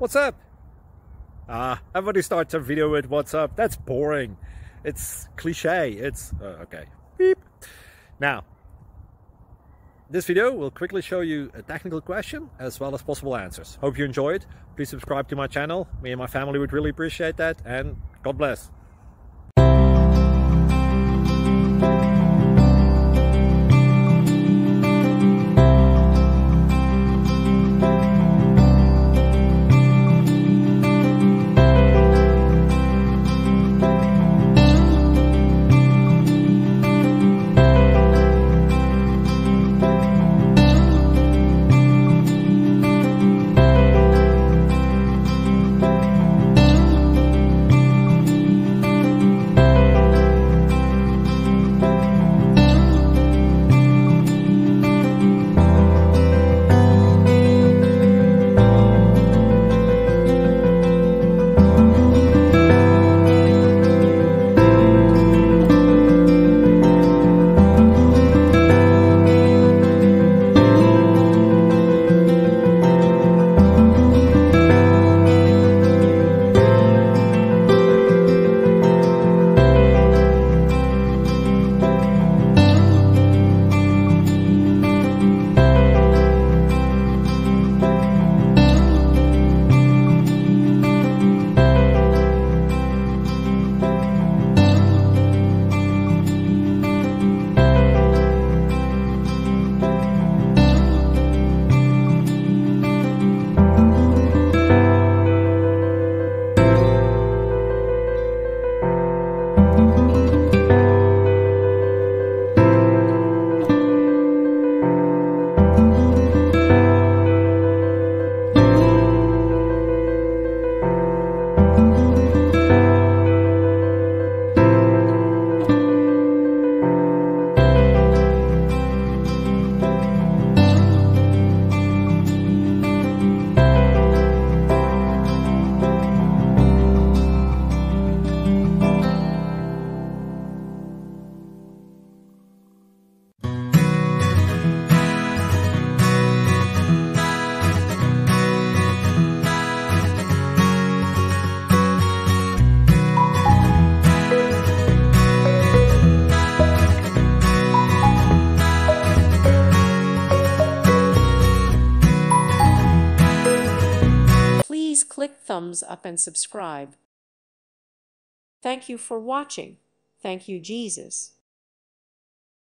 What's up? Everybody starts a video with what's up. That's boring. It's cliche. It's okay. Beep. Now, this video will quickly show you a technical question as well as possible answers. Hope you enjoy it. Please subscribe to my channel. Me and my family would really appreciate that, and God bless. Please click thumbs up and subscribe. Thank you for watching. Thank you, Jesus.